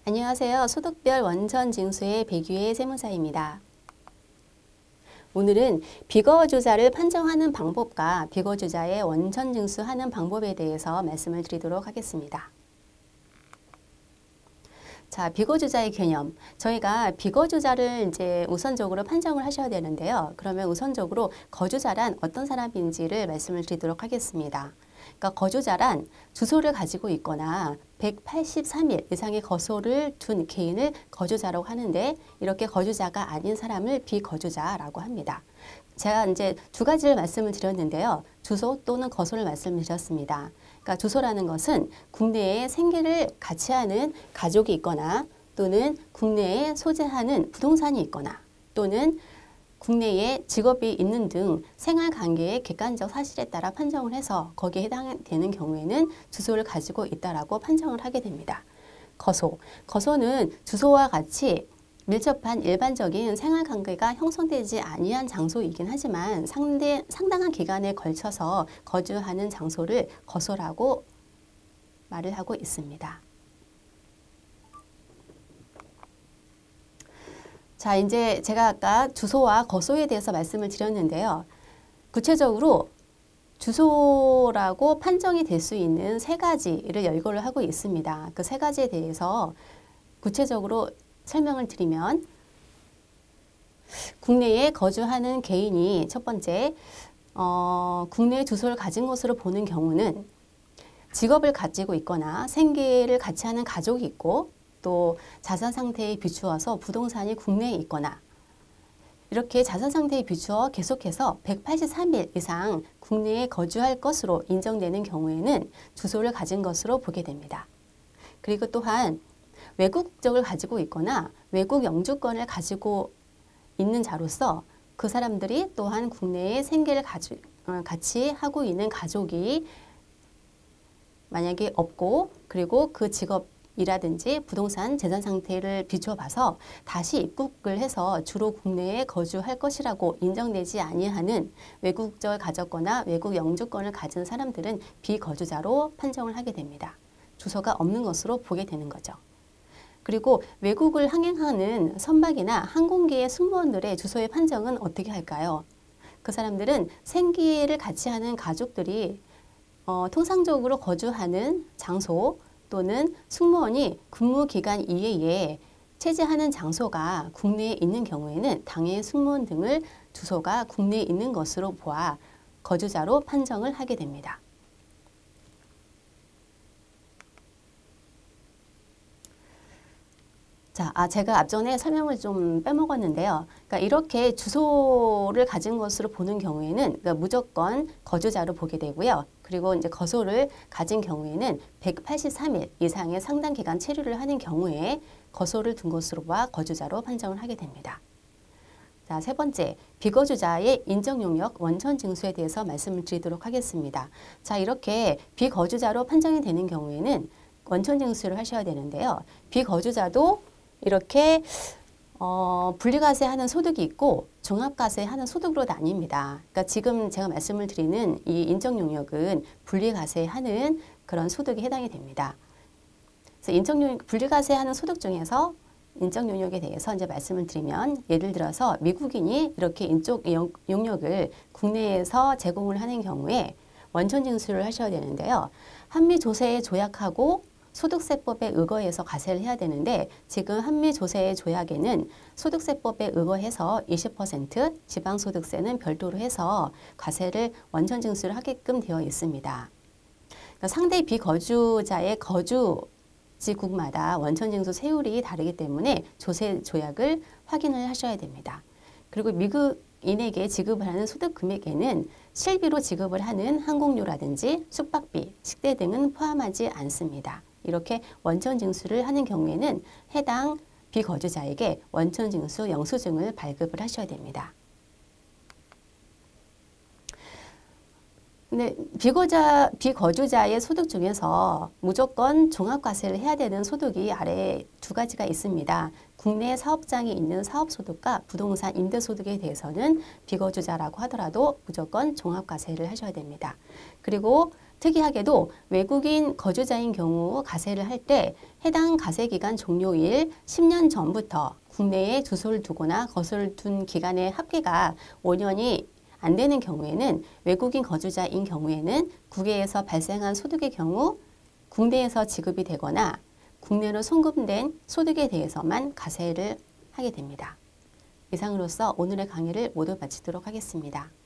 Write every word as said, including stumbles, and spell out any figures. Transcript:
안녕하세요. 소득별 원천징수의 백유의 세무사입니다. 오늘은 비거주자를 판정하는 방법과 비거주자의 원천징수하는 방법에 대해서 말씀을 드리도록 하겠습니다. 자, 비거주자의 개념. 저희가 비거주자를 이제 우선적으로 판정을 하셔야 되는데요. 그러면 우선적으로 거주자란 어떤 사람인지를 말씀을 드리도록 하겠습니다. 그러니까 거주자란 주소를 가지고 있거나 백팔십삼 일 이상의 거소를 둔 개인을 거주자라고 하는데, 이렇게 거주자가 아닌 사람을 비거주자라고 합니다. 제가 이제 두 가지를 말씀을 드렸는데요. 주소 또는 거소를 말씀을 드렸습니다. 그러니까 주소라는 것은 국내에 생계를 같이 하는 가족이 있거나, 또는 국내에 소재하는 부동산이 있거나, 또는 국내에 직업이 있는 등 생활관계의 객관적 사실에 따라 판정을 해서 거기에 해당되는 경우에는 주소를 가지고 있다라고 판정을 하게 됩니다. 거소. 거소는 주소와 같이 밀접한 일반적인 생활관계가 형성되지 아니한 장소이긴 하지만 상대, 상당한 기간에 걸쳐서 거주하는 장소를 거소라고 말을 하고 있습니다. 자, 이제 제가 아까 주소와 거소에 대해서 말씀을 드렸는데요. 구체적으로 주소라고 판정이 될 수 있는 세 가지를 열거를 하고 있습니다. 그 세 가지에 대해서 구체적으로 설명을 드리면, 국내에 거주하는 개인이 첫 번째, 어, 국내 주소를 가진 것으로 보는 경우는 직업을 가지고 있거나 생계를 같이 하는 가족이 있고, 또 자산 상태에 비추어서 부동산이 국내에 있거나, 이렇게 자산 상태에 비추어 계속해서 백팔십삼 일 이상 국내에 거주할 것으로 인정되는 경우에는 주소를 가진 것으로 보게 됩니다. 그리고 또한 외국 국적을 가지고 있거나 외국 영주권을 가지고 있는 자로서 그 사람들이 또한 국내에 생계를 가지, 어, 같이 하고 있는 가족이 만약에 없고, 그리고 그 직업 이라든지 부동산 재산 상태를 비춰 봐서 다시 입국을 해서 주로 국내에 거주할 것이라고 인정되지 아니하는 외국 국적을 가졌거나 외국 영주권을 가진 사람들은 비거주자로 판정을 하게 됩니다. 주소가 없는 것으로 보게 되는 거죠. 그리고 외국을 항행하는 선박이나 항공기의 승무원들의 주소의 판정은 어떻게 할까요? 그 사람들은 생계를 같이 하는 가족들이 어, 통상적으로 거주하는 장소, 또는 승무원이 근무기간 이외에 체제하는 장소가 국내에 있는 경우에는 당해 승무원 등을 주소가 국내에 있는 것으로 보아 거주자로 판정을 하게 됩니다. 자, 아, 제가 앞전에 설명을 좀 빼먹었는데요. 그러니까 이렇게 주소를 가진 것으로 보는 경우에는 그러니까 무조건 거주자로 보게 되고요. 그리고 이제 거소를 가진 경우에는 백팔십삼 일 이상의 상당 기간 체류를 하는 경우에 거소를 둔 것으로 봐 거주자로 판정을 하게 됩니다. 자, 세 번째, 비거주자의 인정 용역 원천 징수에 대해서 말씀을 드리도록 하겠습니다. 자, 이렇게 비거주자로 판정이 되는 경우에는 원천 징수를 하셔야 되는데요. 비거주자도 이렇게 어, 분리과세하는 소득이 있고 종합과세하는 소득으로 나뉩니다. 그러니까 지금 제가 말씀을 드리는 이 인정용역은 분리과세하는 그런 소득에 해당이 됩니다. 그래서 인정용역, 분리과세하는 소득 중에서 인정용역에 대해서 이제 말씀을 드리면, 예를 들어서 미국인이 이렇게 인적 용역을 국내에서 제공을 하는 경우에 원천징수를 하셔야 되는데요. 한미조세에 조약하고 소득세법에 의거해서 과세를 해야 되는데, 지금 한미조세 조약에는 소득세법에 의거해서 이십 퍼센트, 지방소득세는 별도로 해서 과세를 원천징수를 하게끔 되어 있습니다. 그러니까 상대 비거주자의 거주지국마다 원천징수 세율이 다르기 때문에 조세 조약을 확인을 하셔야 됩니다. 그리고 미국인에게 지급을 하는 소득 금액에는 실비로 지급을 하는 항공료라든지 숙박비, 식대 등은 포함하지 않습니다. 이렇게 원천징수를 하는 경우에는 해당 비거주자에게 원천징수 영수증을 발급을 하셔야 됩니다. 근데 비거자, 비거주자의 소득 중에서 무조건 종합과세를 해야 되는 소득이 아래 두 가지가 있습니다. 국내 사업장이 있는 사업소득과 부동산 임대소득에 대해서는 비거주자라고 하더라도 무조건 종합과세를 하셔야 됩니다. 그리고 특이하게도 외국인 거주자인 경우 가세를 할 때 해당 가세기간 종료일 십 년 전부터 국내에 주소를 두거나 거소를 둔 기간의 합계가 오 년이 안 되는 경우에는 외국인 거주자인 경우에는 국외에서 발생한 소득의 경우 국내에서 지급이 되거나 국내로 송금된 소득에 대해서만 가세를 하게 됩니다. 이상으로서 오늘의 강의를 모두 마치도록 하겠습니다.